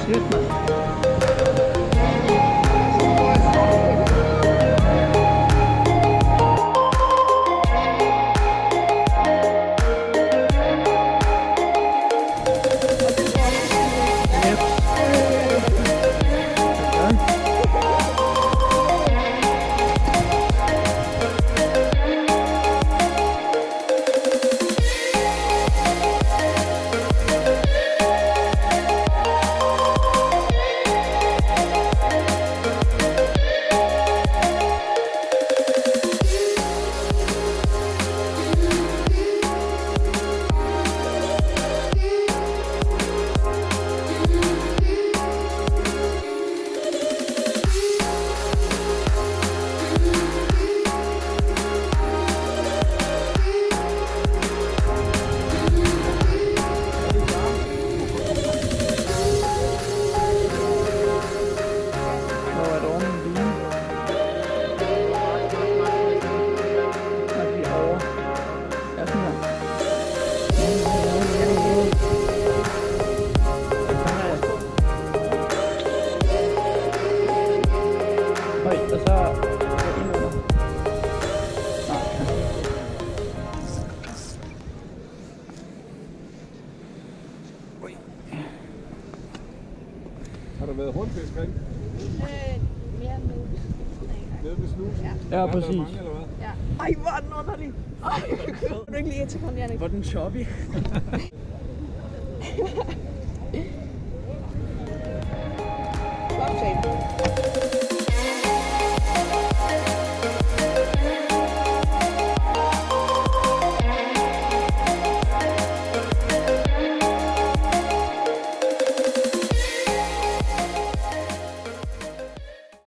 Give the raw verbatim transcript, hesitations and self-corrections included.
Shit, mand. Har der været rundfiskeri? Øh, mere nu. Nede ved snusen? Ja, ja præcis. Mange, eller hvad? Ja. Ej, hvor er den underlig. Ej, hvor du ikke lige et sekund, Jannik? Hvor er den choppy. Godt, Jane.